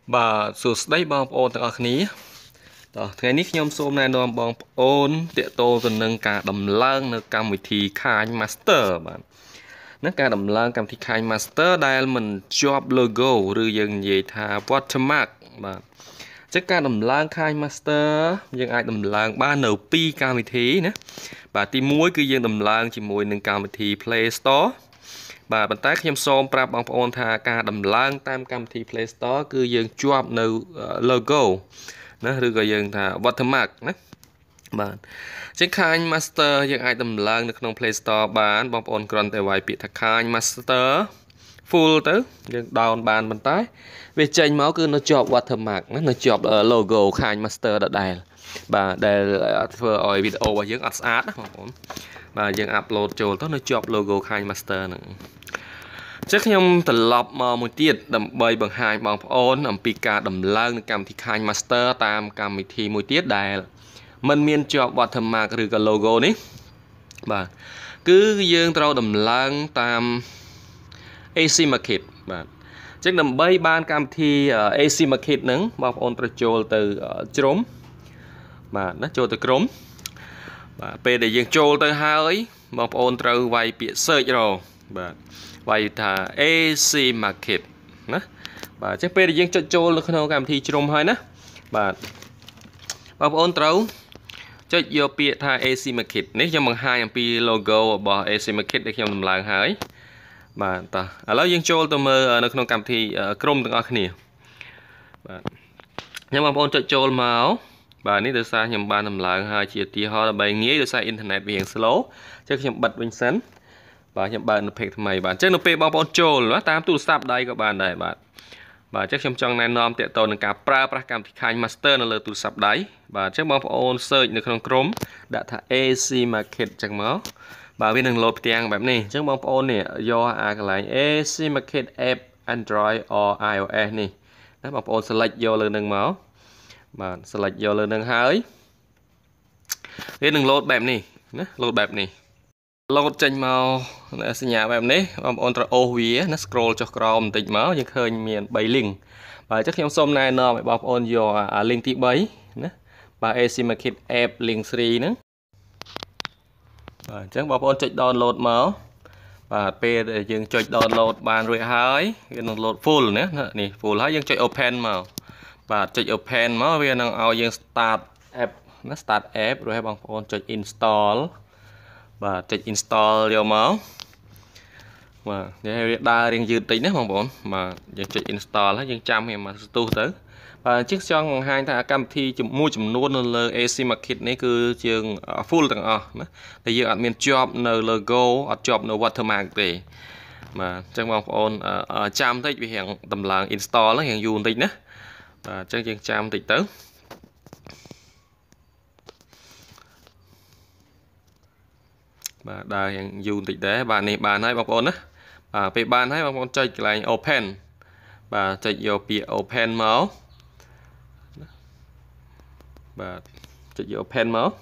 Bà sửa đấy bong ônទាំងអស់គ្នាថ្ងៃនេះខ្ញុំសូមណែនាំបងប្អូនទាក់ទងទៅនឹងការដំឡើងនៅកម្មវិធីខាញ Master បាទនឹងការដំឡើងកម្មវិធីខាញ Master ដែលមិនជាប់ logo ឬយើងនិយាយថា watermark បាទអញ្ចឹងការដំឡើងខាញ Master យើងអាចដំឡើងបាននៅ2កម្មវិធីណាបាទទី1គឺយើងដំឡើងជាមួយនឹងកម្មវិធី Play Store បាទប៉ុន្តែខ្ញុំសូមប្រាប់បងប្អូនថាការដំឡើងតាមកម្មវិធី Play Store គឺយើងជាប់នៅ logo ណាឬក៏យើងថា watermark ណាបាទជាខាញ Master យើងអាចដំឡើងនៅក្នុង Play Store បានបងប្អូនគ្រាន់តែវាយពាក្យថាខាញ Master full ទៅយើង down បានប៉ុន្តែវាចេញមកគឺនៅជាប់ watermark ណានៅជាប់ logo ខាញ Master ដដែលបាទដែលធ្វើឲ្យវីដេអូរបស់យើងអត់ស្អាតណាបងប្អូនបាទយើង upload ចូលទៅនៅជាប់ logo ខាញ Master ហ្នឹងចឹងខ្ញុំត្រឡប់មកមួយទៀតដើម្បីបង្ហាញបងប្អូនអំពីការដំឡើងនៃកម្មវិធីខាញ Master តាមកម្មវិធីមួយទៀតដែលมันមានជាប់ watermark ឬក៏ logo នេះបាទគឺយើងត្រូវដំឡើងតាម AC Market បាទអញ្ចឹងដើម្បីបានកម្មវិធី AC Market ហ្នឹងបងប្អូនត្រូវចូលទៅជ្រុំបាទណាចូលទៅក្រុមបាទពេលដែលយើងចូលទៅហើយបងប្អូនត្រូវវាយពាក្យ search រកបាទវាយថា AC Market ណាបាទអញ្ចឹងពេលដែលយើងចុចចូលនៅក្នុងកម្មវិធីជ្រុំហើយណាបាទបងប្អូនត្រូវចុចយកពាក្យថា AC Market នេះខ្ញុំបង្ហាញអំពី logo របស់ AC Market ដែលខ្ញុំដំឡើងហើយបាទតោះឥឡូវយើងចូលទៅមើលនៅក្នុងកម្មវិធីក្រុមទាំងអស់គ្នាបាទខ្ញុំបងប្អូនចុចចូលមកបាទនេះដោយសារខ្ញុំបានដំឡើងហើយជាឧទាហរណ៍ដើម្បីងាយដោយសារអ៊ីនធឺណិតវារៀង slow អញ្ចឹងខ្ញុំបិទវិញសិនបាទខ្ញុំបើកនៅ page ថ្មីបាទអញ្ចឹងនៅពេលបងប្អូនចូលតាមទូរស័ព្ទដៃក៏បានដែរបាទអញ្ចឹងខ្ញុំចង់ណែនាំទាក់ទងនឹងការប្រើប្រាស់កម្មវិធីខាញ Master នៅលើទូរស័ព្ទដៃបាទអញ្ចឹងបងប្អូន search នៅក្នុងក្រុមដាក់ថា AC Market អញ្ចឹងមកបាទវានឹងលោតផ្ទាំងបែបនេះអញ្ចឹងបងប្អូននេះយកអាកន្លែង AC Market App Android or iOS នេះណាបងប្អូន select យកលើនឹងមកបាទ select យកលើនឹងហើយវានឹងលោតបែបនេះណាលោតបែបនេះលោតចេញមកសញ្ញាបែបនេះបងប្អូនត្រូវអូសវាណា scroll ចុះក្រោមបន្តិចមកយើងឃើញមាន3 link បាទអញ្ចឹងខ្ញុំសូមណែនាំឲ្យបងប្អូនយកអា link ទី3ណាបាទ AC Market App link 3ហ្នឹងបាទអញ្ចឹងបងប្អូនចុច download មកបាទពេលដែលយើងចុច download បានរួចហើយវានឹង load full ណានេះ full ហើយយើងចុច open មកបាទចុច open មកវានឹងឲ្យយើង start app ណា start app រួចហើយបងប្អូនចុច install បាទចុច install យកមកបាទនិយាយវាដើររៀងយឺតតិចណាបងប្អូនបាទយើងចុច install ហើយយើងចាំវាមកស្ទុះទៅបាទអញ្ចឹងចង់បង្ហាញថាកម្មវិធីមួយចំនួននៅលើ AC Market នេះគឺជា full ទាំងអស់ណាតែយើងអត់មានជាប់នៅ logo អត់ជាប់នៅ watermark ទេបាទអញ្ចឹងបងប្អូនចាំតិចវារៀងតម្លើង install ហ្នឹងរៀងយូរបន្តិចណាបាទអញ្ចឹងយើងចាំតិចទៅបាទដើរយ៉ាងយូរបន្តិចដែរបាទនេះបានហើយបងប្អូនណាបាទពេលបានហើយបងប្អូនចុចកន្លែង open បាទចុចយកពាក្យ open មកបាទចុចយក open មក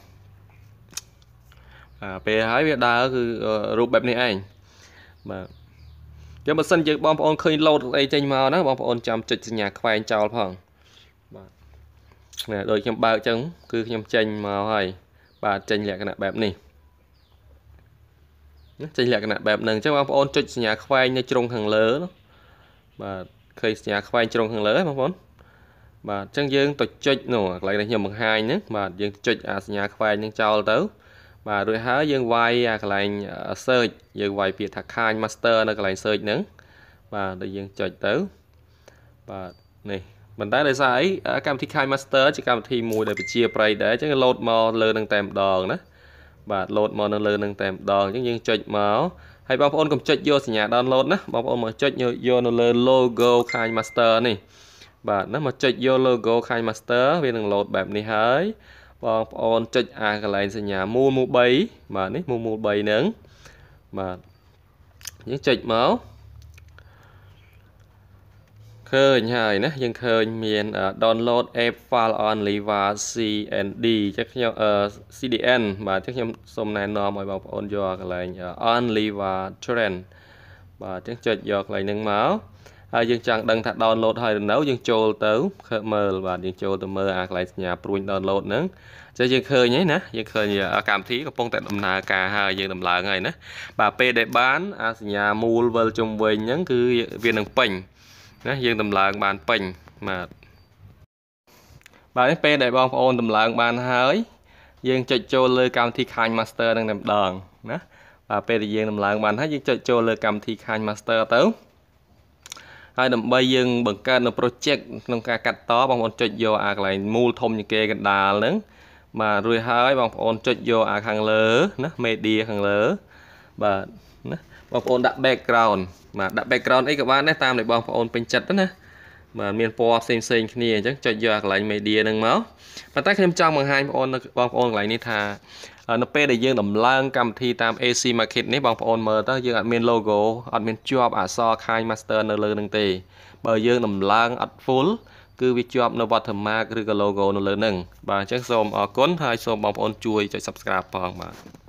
ពេលហើយវាដើរគឺរូបបែបនេះឯងបាទចឹងបើសិនជាបងប្អូនឃើញ load អីចេញមកណាបងប្អូនចាំចុចសញ្ញាខ្វែងចោលផងបាទនេះដូចខ្ញុំបើកចឹងគឺខ្ញុំចេញមកហើយបាទចេញលក្ខណៈបែបនេះចេញលក្ខណៈបែបហ្នឹងអញ្ចឹងបងប្អូនចុចសញ្ញាខ្វែងនៅជ្រុងខាងលើបាទឃើញសញ្ញាខ្វែងជ្រុងខាងលើបងប្អូនបាទអញ្ចឹងយើងទៅចុចនោះកន្លែងដែលខ្ញុំបង្ហាញហ្នឹងបាទយើងចុចអាសញ្ញាខ្វែងហ្នឹងចោលទៅបាទរួចហើយយើងវាយអាកន្លែង search យើងវាយពាក្យថាខាញ Master នៅកន្លែង search ហ្នឹងបាទដល់យើងចុចទៅបាទនេះប៉ុន្តែដោយសារអីកម្មវិធីខាញ Master ជាកម្មវិធីមួយដែលប្រជាប្រិយដែរអញ្ចឹង load មកលើនឹងតែម្ដងណាបាទ load មកនៅលើនឹងតែម្ដងអញ្ចឹងយើងចុចមកហើយបងប្អូនកុំចុចយកសញ្ញា download ណាបងប្អូនមកចុចយកនៅលើ logo ខាញ Master នេះបាទណាមកចុចយក logo ខាញ Master វានឹង load បែបនេះហើយបងប្អូនចុចអាកន្លែងសញ្ញាមូល3បាទនេះមូល3ហ្នឹងបាទយើងចុចមកឃើញហើយណាយើងឃើញមាន download app file only var cnd ចឹងខ្ញុំcdn បាទចឹងខ្ញុំសូមណែនាំឲ្យបងប្អូនយកកន្លែង only var trend បាទចឹងចុចយកកន្លែងហ្នឹងមកហើយយើងចង់ដឹងថា download ហើយនៅយើងចូលទៅមើលបាទយើងចូលទៅមើលអាកន្លែងសញ្ញាព្រួយ download ហ្នឹងចឹងយើងឃើញហើយណាយើងឃើញកម្មវិធីកំពុងតែដំណើរការហើយយើងដំឡើងហើយណាបាទពេលដែលបានអាសញ្ញាមូលវិលជុំវិញហ្នឹងគឺវានឹងពេញណាយើងដំឡើងបានពេញបាទនេះពេលដែលបងប្អូនដំឡើងបានហើយយើងចុចចូលលើកម្មវិធី Kinemaster ហ្នឹងតែម្ដងណាបាទពេលដែលយើងដំឡើងបានហើយយើងចុចចូលលើកម្មវិធី Kinemaster ទៅហើយដើម្បីយើងបង្កើតនៅ project ក្នុងការកាត់តបងប្អូនចុចយកអាកន្លែងមូលធំជាងគេកណ្ដាលហ្នឹងបាទរួចហើយបងប្អូនចុចយកអាខាងលើណា media ខាងលើបាទណាបងប្អូនដាក់ background បាទដាក់ background អីក៏បានដែរតាមដែលបងប្អូនពេញចិត្តណាបាទមានពណ៌ផ្សេងៗគ្នាអញ្ចឹងចុចយកអាកន្លែង media ហ្នឹងមកប៉ុន្តែខ្ញុំចង់បង្ហាញបងប្អូនកន្លែងនេះថានៅពេលដែលយើងដំឡើងកម្មវិធីតាម AC Market នេះបងប្អូនមើលទៅយើងអត់មាន logo អត់មានជាប់អក្សរ Kinemaster នៅលើនឹងទេបើយើងដំឡើងអត់ full គឺវាជាប់នៅ watermark ឬក៏ logo នៅលើនឹងបាទអញ្ចឹងសូមអរគុណហើយសូមបងប្អូនជួយចុច subscribe ផងបាទ